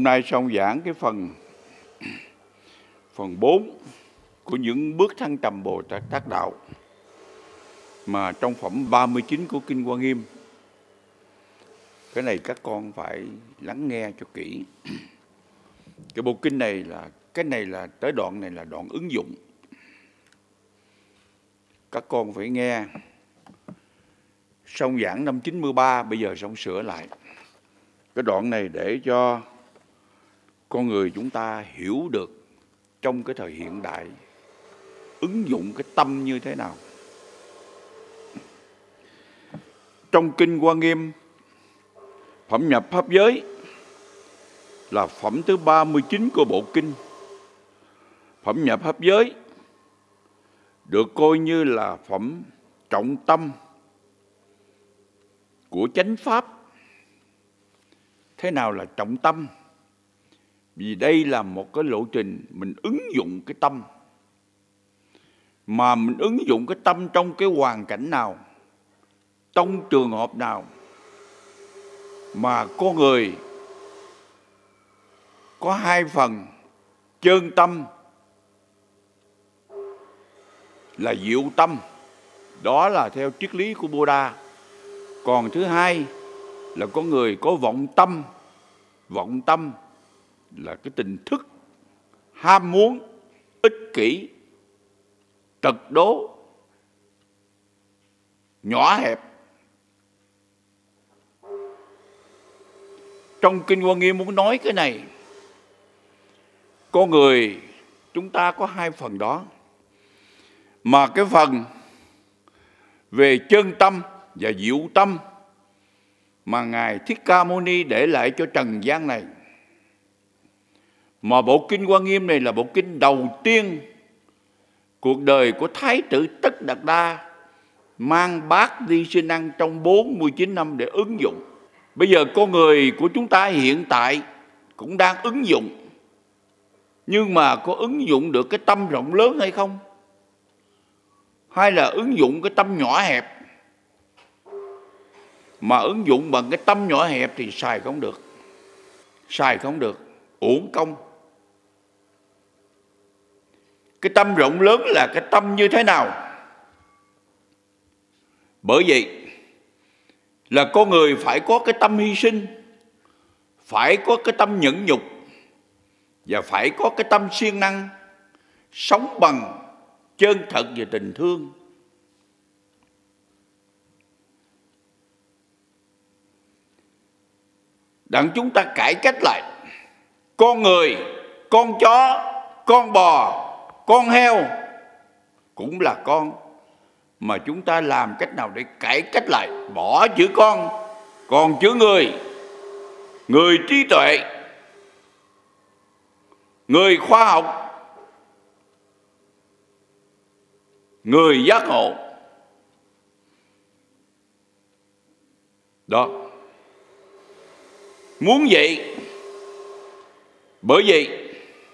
Hôm nay xong giảng cái phần 4 của những bước thăng trầm Bồ Tát Tác Đạo mà trong phẩm 39 của Kinh Hoa Nghiêm. Cái này các con phải lắng nghe cho kỹ. Cái bộ kinh này là tới đoạn này là đoạn ứng dụng. Các con phải nghe. Xong giảng năm 93, bây giờ xong sửa lại. Cái đoạn này để cho con người chúng ta hiểu được trong cái thời hiện đại ứng dụng cái tâm như thế nào. Trong Kinh Hoa Nghiêm, phẩm nhập pháp giới là phẩm thứ 39 của bộ kinh. Phẩm nhập pháp giới được coi như là phẩm trọng tâm của chánh pháp. Thế nào là trọng tâm? Vì đây là một cái lộ trình mình ứng dụng cái tâm. Mà mình ứng dụng cái tâm trong cái hoàn cảnh nào, trong trường hợp nào mà con người có hai phần chân tâm là diệu tâm, đó là theo triết lý của Buddha. Còn thứ hai là có người có vọng tâm. Vọng tâm là cái tình thức ham muốn, ích kỷ, tật đố, nhỏ hẹp. Trong Kinh Hoa Nghiêm muốn nói cái này, con người chúng ta có hai phần đó. Mà cái phần về chân tâm và diệu tâm mà Ngài Thích Ca Mâu Ni để lại cho trần gian này, mà bộ Kinh Hoa Nghiêm này là bộ kinh đầu tiên cuộc đời của Thái tử Tất Đạt Đa mang bát đi xin ăn trong 49 năm để ứng dụng. Bây giờ con người của chúng ta hiện tại cũng đang ứng dụng, nhưng mà có ứng dụng được cái tâm rộng lớn hay không? Hay là ứng dụng cái tâm nhỏ hẹp? Mà ứng dụng bằng cái tâm nhỏ hẹp thì xài không được. Xài không được, uổng công. Cái tâm rộng lớn là cái tâm như thế nào? Bởi vậy là con người phải có cái tâm hy sinh, phải có cái tâm nhẫn nhục, và phải có cái tâm siêng năng, sống bằng chân thật và tình thương. Đặng chúng ta cải cách lại. Con người, con chó, con bò, con heo cũng là con. Mà chúng ta làm cách nào để cải cách lại? Bỏ chữ con, còn chữ người. Người trí tuệ, người khoa học, người giác ngộ. Đó. Muốn vậy. Bởi vậy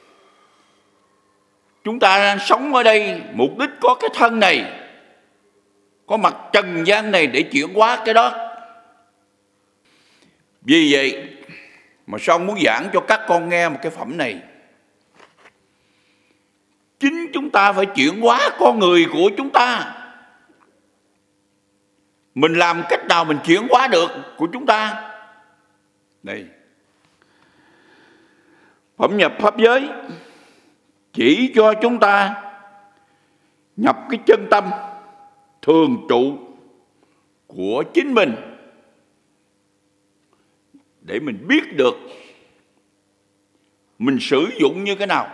chúng ta đang sống ở đây, mục đích có cái thân này, có mặt trần gian này để chuyển hóa cái đó. Vì vậy mà Son muốn giảng cho các con nghe một cái phẩm này. Chính chúng ta phải chuyển hóa con người của chúng ta. Mình làm cách nào mình chuyển hóa được của chúng ta? Đây, phẩm nhập pháp giới chỉ cho chúng ta nhập cái chân tâm thường trụ của chính mình để mình biết được mình sử dụng như thế nào.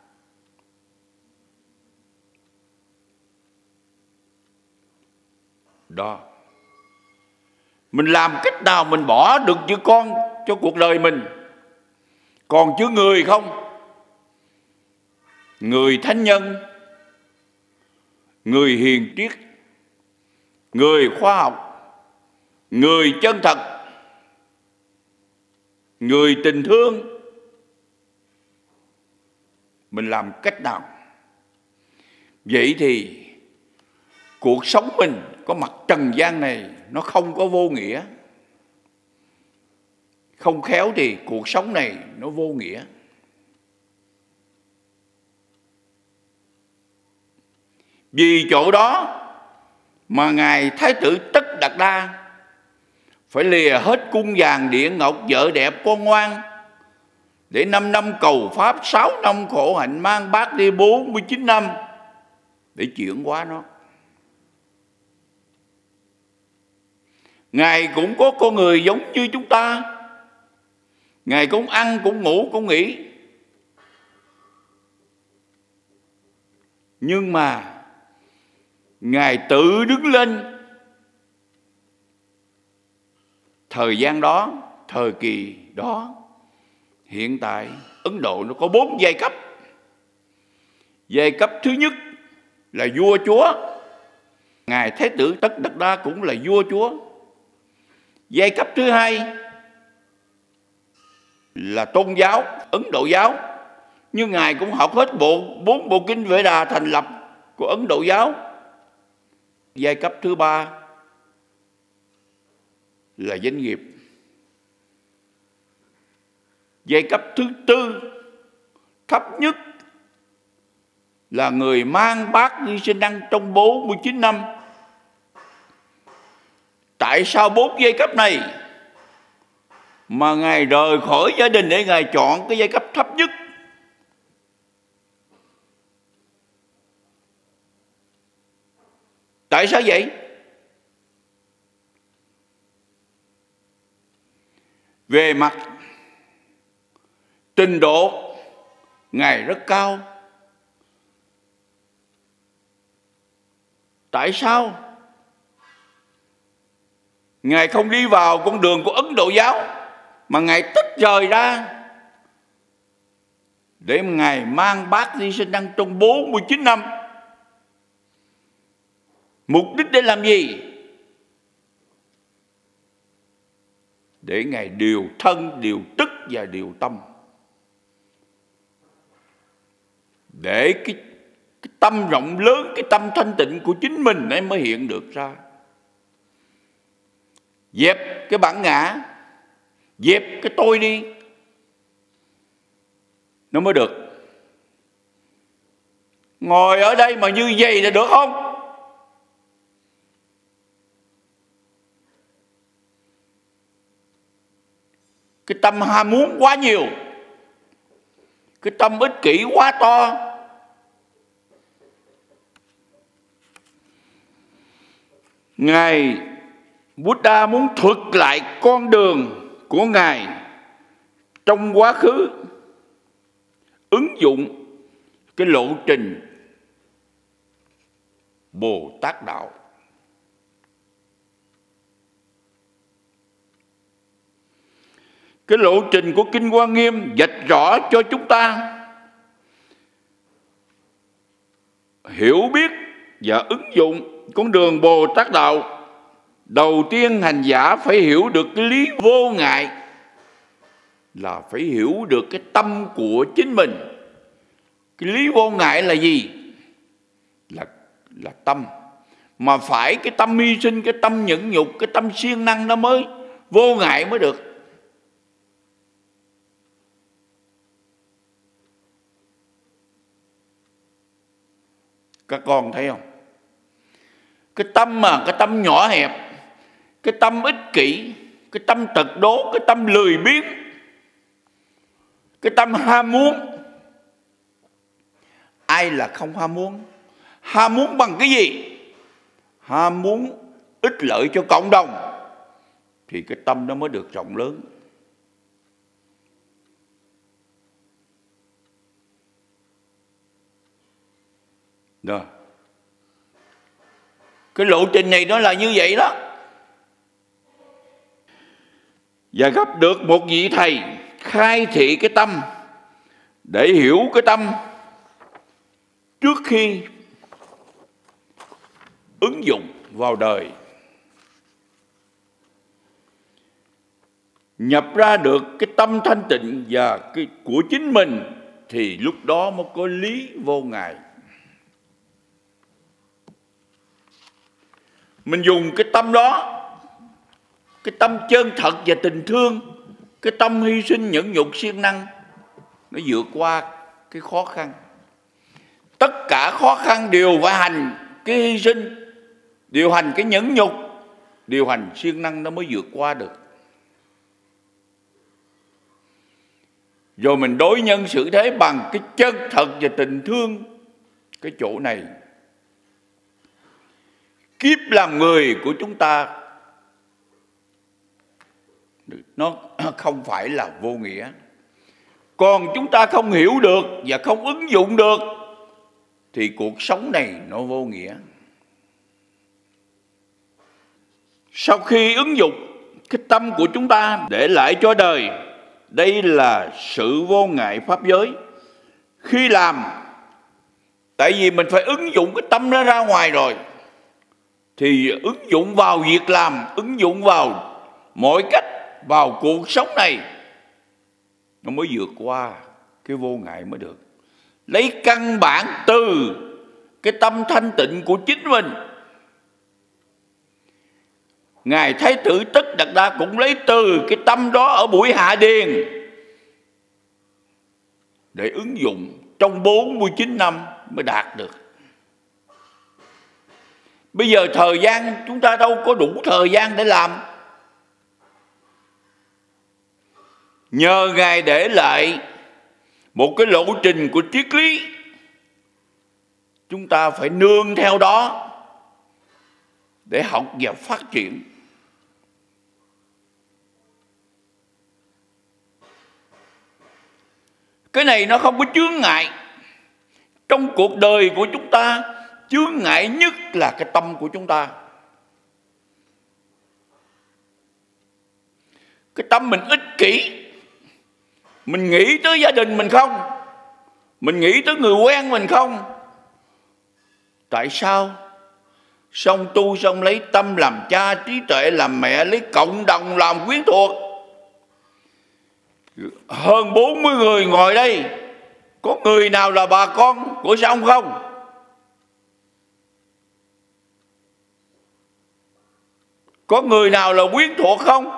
Đó. Mình làm cách nào mình bỏ được chữ con cho cuộc đời mình, còn chữ người không? Người thánh nhân, người hiền triết, người khoa học, người chân thật, người tình thương. Mình làm cách nào? Vậy thì cuộc sống mình có mặt trần gian này nó không có vô nghĩa. Không khéo thì cuộc sống này nó vô nghĩa. Vì chỗ đó mà Ngài Thái tử Tất Đạt Đa phải lìa hết cung vàng điện ngọc, vợ đẹp con ngoan, để 5 năm cầu pháp, 6 năm khổ hạnh, mang bát đi 49 năm để chuyển hóa nó. Ngài cũng có con người giống như chúng ta. Ngài cũng ăn, cũng ngủ, cũng nghỉ. Nhưng mà Ngài tự đứng lên. Thời gian đó, thời kỳ đó, hiện tại Ấn Độ nó có 4 giai cấp. Giai cấp thứ nhất là vua chúa. Ngài Thái tử Tất Đạt Đa cũng là vua chúa. Giai cấp thứ hai là tôn giáo, Ấn Độ giáo. Nhưng Ngài cũng học hết 4 bộ kinh Vệ Đà thành lập của Ấn Độ giáo. Giai cấp thứ ba là doanh nghiệp. Giai cấp thứ tư thấp nhất là người mang bát đi sinh ăn trong 49 năm. Tại sao 4 giai cấp này mà Ngài rời khỏi gia đình để Ngài chọn cái giai cấp thấp nhất? Tại sao vậy? Về mặt trình độ, Ngài rất cao. Tại sao Ngài không đi vào con đường của Ấn Độ giáo, mà Ngài tách rời ra để Ngài mang bát đi sinh ăn trong 49 năm? Mục đích để làm gì? Để Ngài điều thân, điều tức và điều tâm. Để cái tâm rộng lớn, cái tâm thanh tịnh của chính mình ấy mới hiện được ra. Dẹp cái bản ngã, dẹp cái tôi đi, nó mới được. Ngồi ở đây mà như vậy là được không? Cái tâm ham muốn quá nhiều, cái tâm ích kỷ quá to. Ngài Buddha muốn thuật lại con đường của Ngài trong quá khứ, ứng dụng cái lộ trình Bồ Tát Đạo. Cái lộ trình của Kinh Hoa Nghiêm vạch rõ cho chúng ta hiểu biết và ứng dụng con đường Bồ Tát Đạo. Đầu tiên hành giả phải hiểu được cái lý vô ngại, là phải hiểu được cái tâm của chính mình. Cái lý vô ngại là gì? Là tâm. Mà phải cái tâm hy sinh, cái tâm nhẫn nhục, cái tâm siêng năng nó mới vô ngại mới được. Các con thấy không? Cái tâm mà cái tâm nhỏ hẹp, cái tâm ích kỷ, cái tâm tật đố, cái tâm lười biếng, cái tâm ham muốn. Ai là không ham muốn? Ham muốn bằng cái gì? Ham muốn ích lợi cho cộng đồng thì cái tâm nó mới được rộng lớn. Đó. Cái lộ trình này nó là như vậy đó. Và gặp được một vị thầy khai thị cái tâm, để hiểu cái tâm trước khi ứng dụng vào đời, nhập ra được cái tâm thanh tịnh và cái của chính mình, thì lúc đó mới có lý vô ngại. Mình dùng cái tâm đó, cái tâm chân thật và tình thương, Cái tâm hy sinh nhẫn nhục siêng năng nó vượt qua cái khó khăn. Tất cả khó khăn đều phải hành cái hy sinh, điều hành cái nhẫn nhục, điều hành siêng năng nó mới vượt qua được. Rồi mình đối nhân xử thế bằng cái chân thật và tình thương. Cái chỗ này kiếp làm người của chúng ta nó không phải là vô nghĩa. Còn chúng ta không hiểu được và không ứng dụng được thì cuộc sống này nó vô nghĩa. Sau khi ứng dụng cái tâm của chúng ta để lại cho đời, đây là sự vô ngại pháp giới. Khi làm, tại vì mình phải ứng dụng cái tâm nó ra ngoài rồi, thì ứng dụng vào việc làm, ứng dụng vào mọi cách vào cuộc sống này, nó mới vượt qua cái vô ngại mới được. Lấy căn bản từ cái tâm thanh tịnh của chính mình. Ngài Thái tử Tất Đạt Đa cũng lấy từ cái tâm đó ở buổi hạ điền để ứng dụng trong 49 năm mới đạt được. Bây giờ thời gian chúng ta đâu có đủ thời gian để làm. Nhờ Ngài để lại một cái lộ trình của triết lý, chúng ta phải nương theo đó để học và phát triển. Cái này nó không có chướng ngại. Trong cuộc đời của chúng ta, chướng ngại nhất là cái tâm của chúng ta. Cái tâm mình ích kỷ. Mình nghĩ tới gia đình mình không? Mình nghĩ tới người quen mình không? Tại sao? Xong tu xong lấy tâm làm cha, trí tuệ làm mẹ, lấy cộng đồng làm quyến thuộc. Hơn 40 người ngồi đây, có người nào là bà con của Xong không? Có người nào là quyến thuộc không?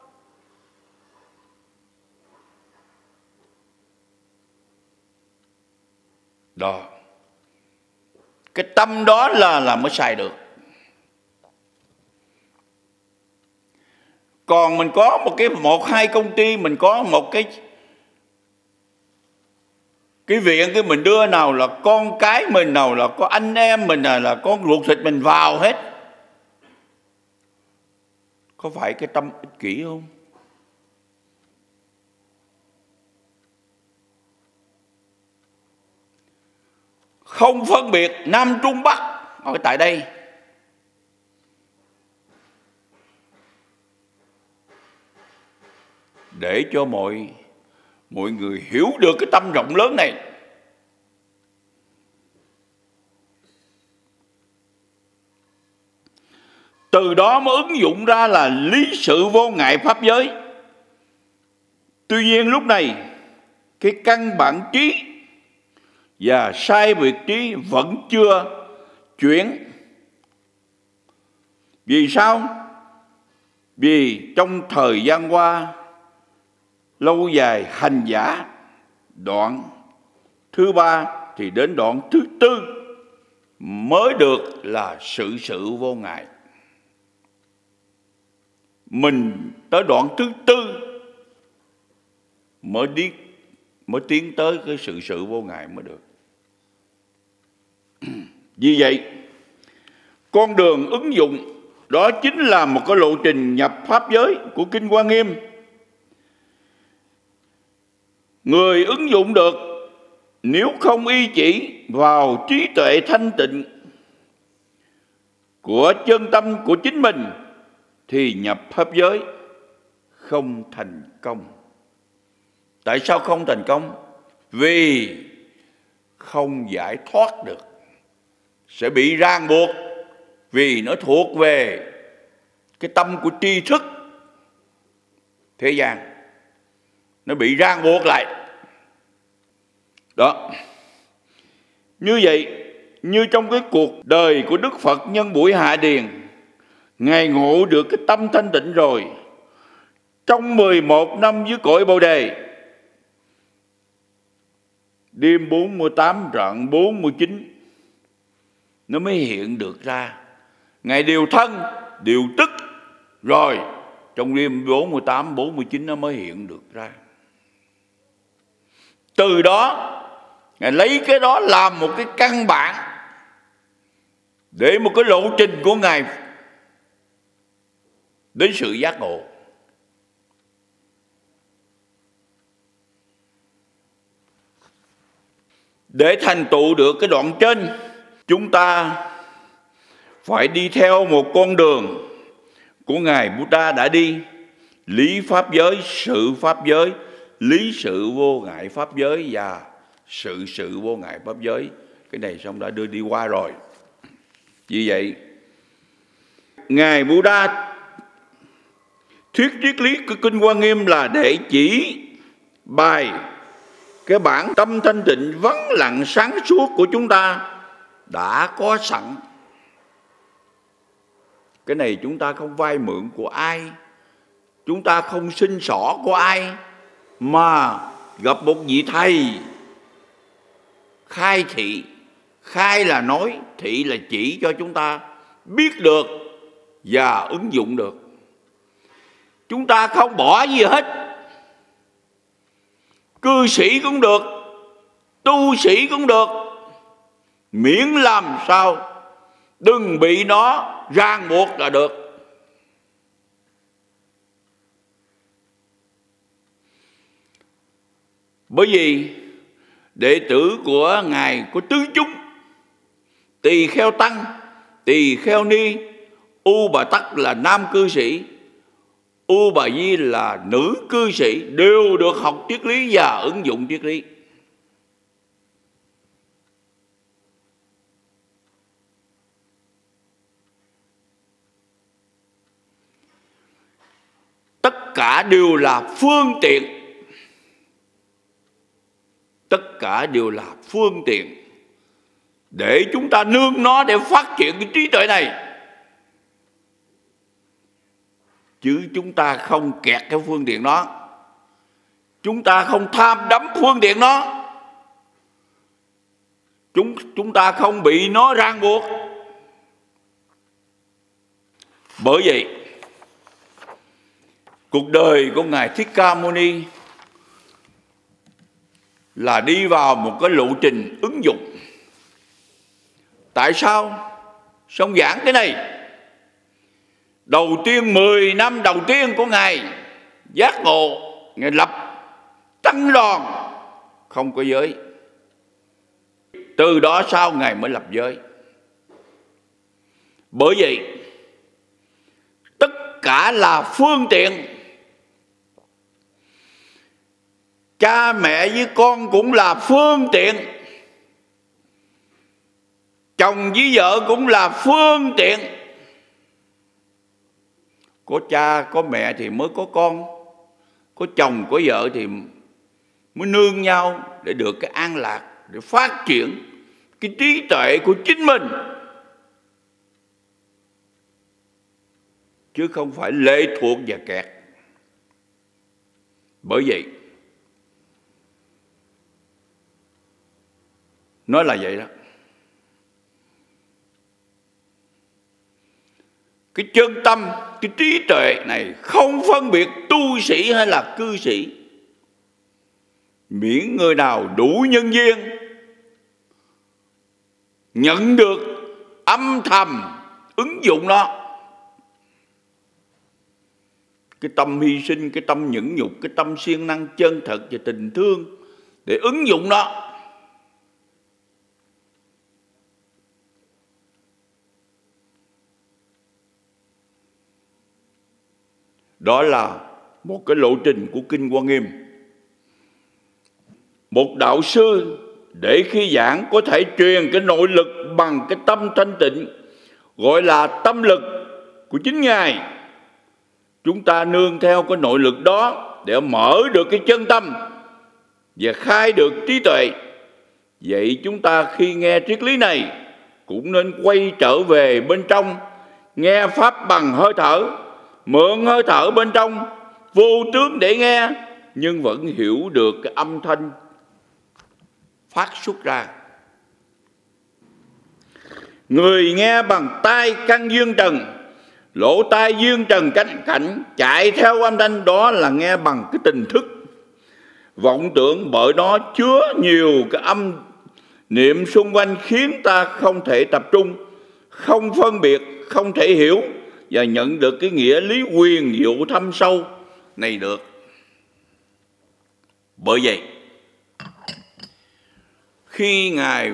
Đó. Cái tâm đó là mới xài được. Còn mình có một hai công ty, mình có một cái viện, cái mình đưa nào là con cái mình, nào là có anh em mình, là con ruột thịt mình vào hết. Có phải cái tâm ích kỷ không? Không phân biệt Nam Trung Bắc ở tại đây. Để cho mọi người hiểu được cái tâm rộng lớn này. Từ đó mới ứng dụng ra là lý sự vô ngại pháp giới. Tuy nhiên lúc này, cái căn bản trí và sai biệt trí vẫn chưa chuyển. Vì sao? Vì trong thời gian qua, lâu dài hành giả, đoạn thứ 3 thì đến đoạn thứ 4 mới được là sự vô ngại. Mình tới đoạn thứ 4 mới tiến tới cái sự vô ngại mới được. Vì vậy, con đường ứng dụng đó chính là một cái lộ trình nhập pháp giới của Kinh Hoa Nghiêm. Người ứng dụng được nếu không y chỉ vào trí tuệ thanh tịnh của chân tâm của chính mình thì nhập pháp giới không thành công. Tại sao không thành công? Vì không giải thoát được, sẽ bị ràng buộc, vì nó thuộc về cái tâm của tri thức thế gian, nó bị ràng buộc lại. Đó. Như vậy, như trong cái cuộc đời của Đức Phật nhân buổi hạ điền, Ngài ngộ được cái tâm thanh tịnh rồi, Trong 11 năm dưới cội Bồ Đề, đêm 48 rạng 49 nó mới hiện được ra. Ngài điều thân, điều tức, rồi trong đêm 48, 49 nó mới hiện được ra. Từ đó Ngài lấy cái đó làm một cái căn bản để một cái lộ trình của Ngài đến sự giác ngộ. Để thành tựu được cái đoạn trên, chúng ta phải đi theo một con đường của Ngài Buddha đã đi: lý pháp giới, sự pháp giới, lý sự vô ngại pháp giới và sự vô ngại pháp giới. Cái này xong đã đưa đi qua rồi. Vì vậy, Ngài Buddha thuyết triết lý của Kinh Hoa Nghiêm là để chỉ bài cái bản tâm thanh tịnh vắng lặng sáng suốt của chúng ta đã có sẵn. Cái này chúng ta không vay mượn của ai, chúng ta không xin xỏ của ai, mà gặp một vị thầy khai thị. Khai là nói, thị là chỉ cho chúng ta biết được và ứng dụng được. Chúng ta không bỏ gì hết. Cư sĩ cũng được, tu sĩ cũng được, miễn làm sao đừng bị nó ràng buộc là được. Bởi vì đệ tử của Ngài có tứ chúng: Tỳ Kheo Tăng, Tỳ Kheo Ni, U Bà Tắc là nam cư sĩ, U Bà Di là nữ cư sĩ, đều được học triết lý và ứng dụng triết lý. Tất cả đều là phương tiện. Tất cả đều là phương tiện để chúng ta nương nó để phát triển cái trí tuệ này. Chứ chúng ta không kẹt cái phương tiện đó, chúng ta không tham đắm phương tiện đó, chúng ta không bị nó ràng buộc. Bởi vậy, cuộc đời của Ngài Thích Ca Mâu Ni là đi vào một cái lộ trình ứng dụng. Tại sao xong giảng cái này? Đầu tiên 10 năm đầu tiên của Ngài giác ngộ, Ngài lập tăng đoàn không có giới. Từ đó sau Ngài mới lập giới. Bởi vậy tất cả là phương tiện. Cha mẹ với con cũng là phương tiện, chồng với vợ cũng là phương tiện. Có cha có mẹ thì mới có con, có chồng có vợ thì mới nương nhau để được cái an lạc, để phát triển cái trí tuệ của chính mình, chứ không phải lệ thuộc và kẹt. Bởi vậy nói là vậy đó. Cái chân tâm, cái trí tuệ này không phân biệt tu sĩ hay là cư sĩ, miễn người nào đủ nhân duyên nhận được, âm thầm ứng dụng nó. Cái tâm hy sinh, cái tâm nhẫn nhục, cái tâm siêng năng chân thật và tình thương để ứng dụng nó. Đó là một cái lộ trình của Kinh Hoa Nghiêm. Một đạo sư để khi giảng có thể truyền cái nội lực bằng cái tâm thanh tịnh, gọi là tâm lực của chính Ngài. Chúng ta nương theo cái nội lực đó để mở được cái chân tâm và khai được trí tuệ. Vậy chúng ta khi nghe triết lý này cũng nên quay trở về bên trong, nghe pháp bằng hơi thở, mượn hơi thở bên trong vô tướng để nghe, nhưng vẫn hiểu được cái âm thanh phát xuất ra. Người nghe bằng tai căn dương trần, lỗ tai dương trần cánh cảnh, chạy theo âm thanh đó là nghe bằng cái tình thức. Vọng tưởng bởi nó chứa nhiều cái âm niệm xung quanh, khiến ta không thể tập trung, không phân biệt, không thể hiểu và nhận được cái nghĩa lý quyền diệu thâm sâu này được. Bởi vậy, khi Ngài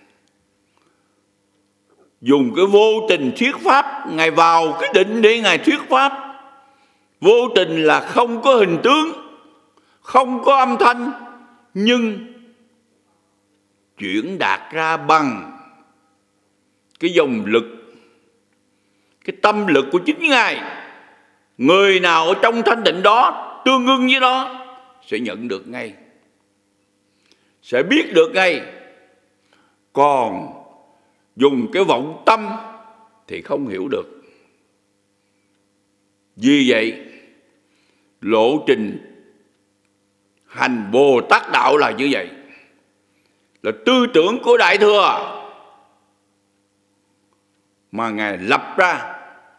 dùng cái vô tình thuyết pháp, Ngài vào cái định để Ngài thuyết pháp. Vô tình là không có hình tướng, không có âm thanh, nhưng chuyển đạt ra bằng cái dòng lực, cái tâm lực của chính Ngài. Người nào ở trong thanh định đó, tương ưng với đó, sẽ nhận được ngay, sẽ biết được ngay. Còn dùng cái vọng tâm thì không hiểu được. Vì vậy, lộ trình hành Bồ Tát đạo là như vậy, là tư tưởng của Đại Thừa mà Ngài lập ra.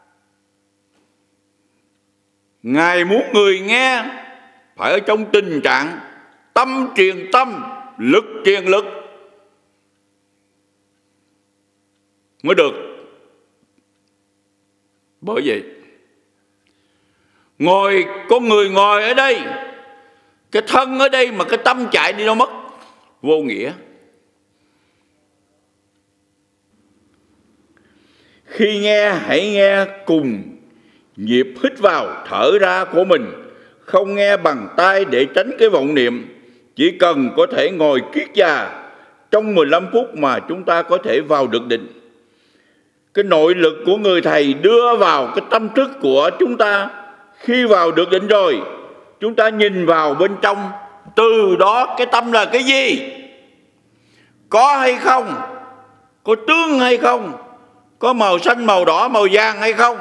Ngài muốn người nghe phải ở trong tình trạng tâm truyền tâm, lực truyền lực mới được. Bởi vậy, có người ngồi ở đây, cái thân ở đây mà cái tâm chạy đi đâu mất, vô nghĩa. Khi nghe, hãy nghe cùng nhịp hít vào thở ra của mình, không nghe bằng tai để tránh cái vọng niệm. Chỉ cần có thể ngồi kiết già trong 15 phút mà chúng ta có thể vào được định. Cái nội lực của người thầy đưa vào cái tâm thức của chúng ta. Khi vào được định rồi, chúng ta nhìn vào bên trong, từ đó cái tâm là cái gì? Có hay không? Có tướng hay không? Có màu xanh, màu đỏ, màu vàng hay không?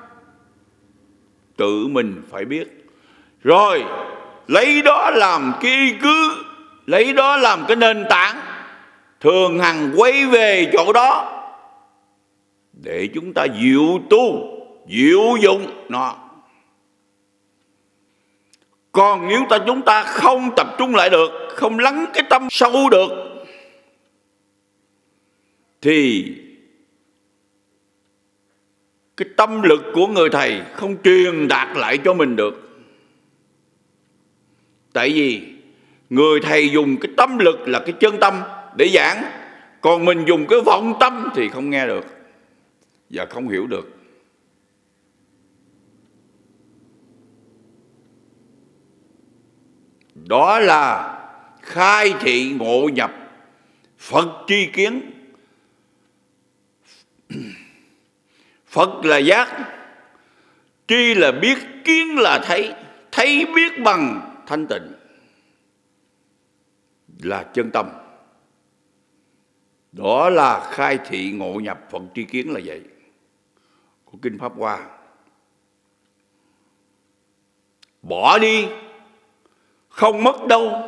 Tự mình phải biết. Rồi lấy đó làm cái y cứ, lấy đó làm cái nền tảng, thường hằng quay về chỗ đó để chúng ta diệu tu, diệu dụng nó. Còn nếu chúng ta không tập trung lại được, không lắng cái tâm sâu được, thì cái tâm lực của người thầy không truyền đạt lại cho mình được. Tại vì người thầy dùng cái tâm lực là cái chân tâm để giảng, còn mình dùng cái vọng tâm thì không nghe được và không hiểu được. Đó là khai thị ngộ nhập Phật tri kiến. Phật là giác, tri là biết, kiến là thấy, thấy biết bằng thanh tịnh là chân tâm. Đó là khai thị ngộ nhập Phật tri kiến là vậy, của Kinh Pháp Hoa. Bỏ đi, không mất đâu.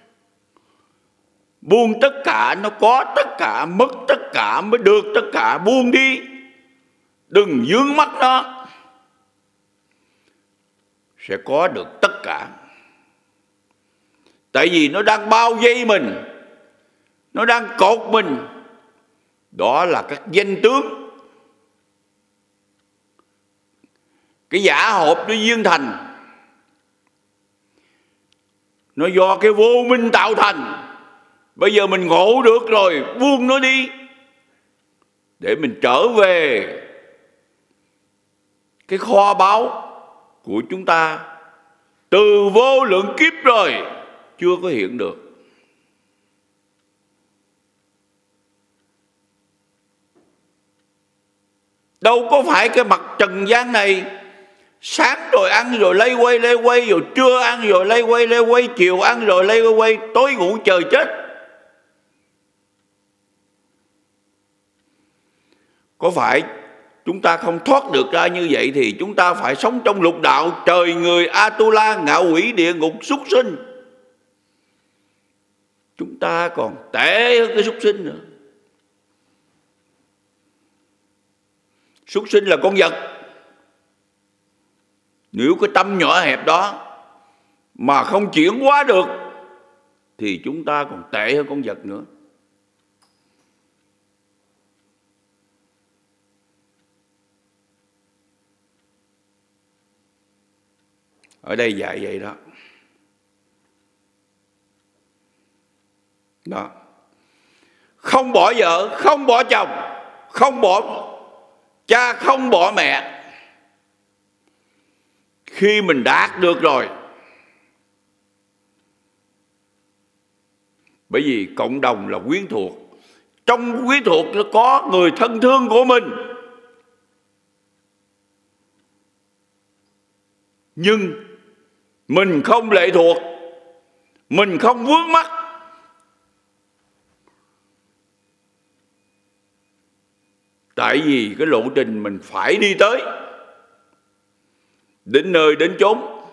Buông tất cả, nó có tất cả, mất tất cả mới được tất cả. Buông đi, đừng vướng mắc nó, sẽ có được tất cả. Tại vì nó đang bao vây mình, nó đang cột mình. Đó là các danh tướng, cái giả hộp nó viên thành, nó do cái vô minh tạo thành. Bây giờ mình ngộ được rồi, buông nó đi để mình trở về cái kho báu của chúng ta từ vô lượng kiếp rồi chưa có hiện được. Đâu có phải cái mặt trần gian này sáng rồi ăn rồi lây quay, rồi trưa ăn rồi lây quay, chiều ăn rồi lây quay, tối ngủ chờ chết. Có phải chúng ta không thoát được ra như vậy thì chúng ta phải sống trong lục đạo trời người Atula, ngạ quỷ, địa ngục, súc sinh. Chúng ta còn tệ hơn cái súc sinh nữa. Súc sinh là con vật. Nếu cái tâm nhỏ hẹp đó mà không chuyển hóa được thì chúng ta còn tệ hơn con vật nữa. Ở đây dạy vậy đó. Đó. Không bỏ vợ, không bỏ chồng, không bỏ cha, không bỏ mẹ. Khi mình đạt được rồi, bởi vì cộng đồng là quyến thuộc, trong quyến thuộc nó có người thân thương của mình, nhưng mình không lệ thuộc, mình không vướng mắc. Tại vì cái lộ trình mình phải đi tới, đến nơi đến chốn,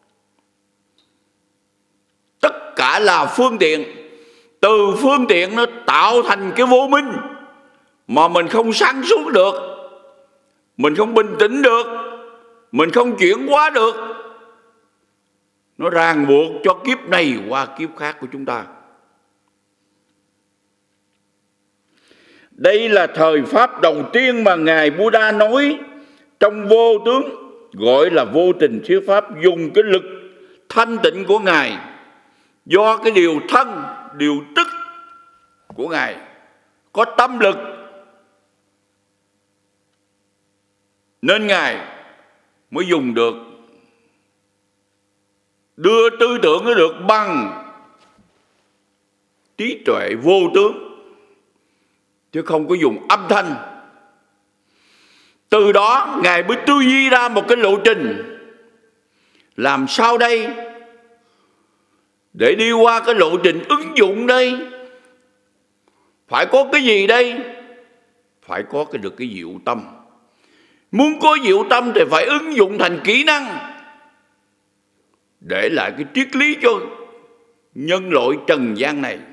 tất cả là phương tiện. Từ phương tiện nó tạo thành cái vô minh mà mình không sáng suốt được, mình không bình tĩnh được, mình không chuyển hóa được. Nó ràng buộc cho kiếp này qua kiếp khác của chúng ta. Đây là thời pháp đầu tiên mà Ngài Buddha nói trong vô tướng, gọi là vô tình thuyết pháp, dùng cái lực thanh tịnh của Ngài, do cái điều thân, điều tức của Ngài, có tâm lực, nên Ngài mới dùng được, đưa tư tưởng nó được bằng trí tuệ vô tướng, chứ không có dùng âm thanh. Từ đó Ngài mới tư duy ra một cái lộ trình, làm sao đây để đi qua cái lộ trình ứng dụng đây, phải có cái gì đây? Phải có được cái diệu tâm. Muốn có diệu tâm thì phải ứng dụng thành kỹ năng, để lại cái triết lý cho nhân loại trần gian này.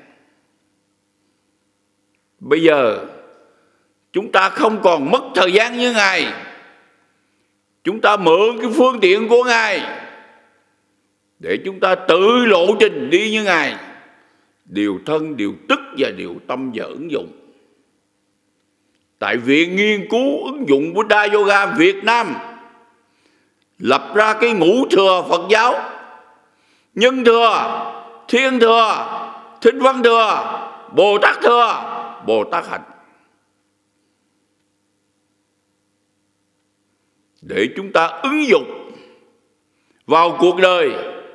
Bây giờ chúng ta không còn mất thời gian như Ngài. Chúng ta mượn cái phương tiện của Ngài để chúng ta tự lộ trình đi như Ngài, điều thân, điều tức và điều tâm và ứng dụng. Tại Viện Nghiên cứu ứng dụng Buddha Yoga Việt Nam lập ra cái ngũ thừa Phật giáo: Nhân thừa, Thiên thừa, Thinh Văn thừa, Bồ Tát thừa, Bồ Tát hạnh, để chúng ta ứng dụng vào cuộc đời,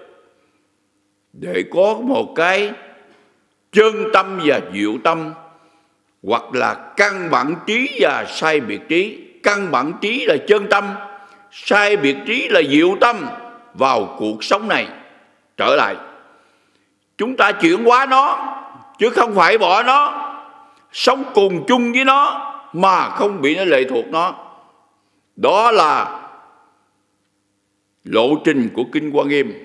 để có một cái chân tâm và diệu tâm, hoặc là căn bản trí và sai biệt trí. Căn bản trí là chân tâm, sai biệt trí là diệu tâm vào cuộc sống này trở lại. Chúng ta chuyển hóa nó, chứ không phải bỏ nó, sống cùng chung với nó mà không bị nó lệ thuộc nó. Đó là lộ trình của Kinh Hoa Nghiêm.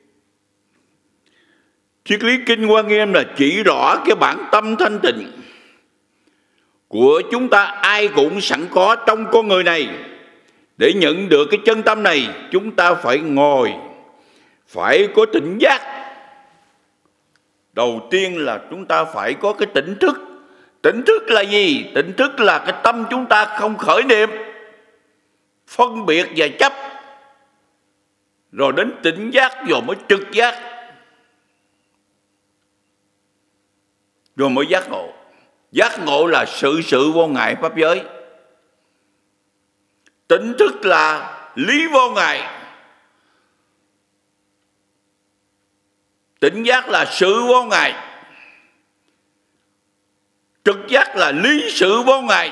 Triết lý Kinh Hoa Nghiêm là chỉ rõ cái bản tâm thanh tịnh của chúng ta, ai cũng sẵn có trong con người này. Để nhận được cái chân tâm này, chúng ta phải ngồi, phải có tỉnh giác. Đầu tiên là chúng ta phải có cái tỉnh thức. Tỉnh thức là gì? Tỉnh thức là cái tâm chúng ta không khởi niệm, phân biệt và chấp, rồi đến tỉnh giác, rồi mới trực giác, rồi mới giác ngộ. Giác ngộ là sự vô ngại pháp giới. Tỉnh thức là lý vô ngại. Tỉnh giác là sự vô ngại. Trực giác là lý sự vô ngại.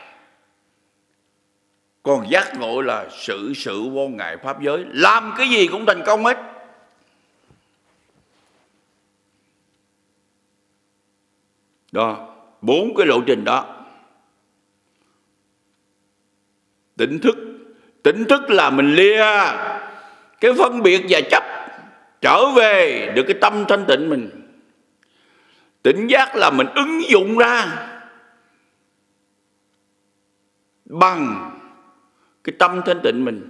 Còn giác ngộ là sự vô ngại pháp giới. Làm cái gì cũng thành công hết. Đó, 4 cái lộ trình đó. Tỉnh thức là mình lìa cái phân biệt và chấp, trở về được cái tâm thanh tịnh mình. Tỉnh giác là mình ứng dụng ra bằng cái tâm thanh tịnh mình.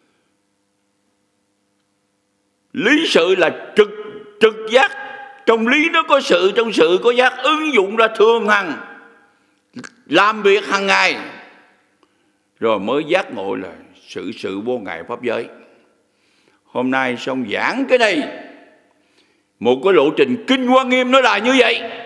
Lý sự là trực giác, trong lý nó có sự, trong sự có giác, ứng dụng ra thường hằng, làm việc hàng ngày, rồi mới giác ngộ là sự vô ngại pháp giới. Hôm nay xong giảng cái này, một cái lộ trình kinh Hoa Nghiêm nó là như vậy.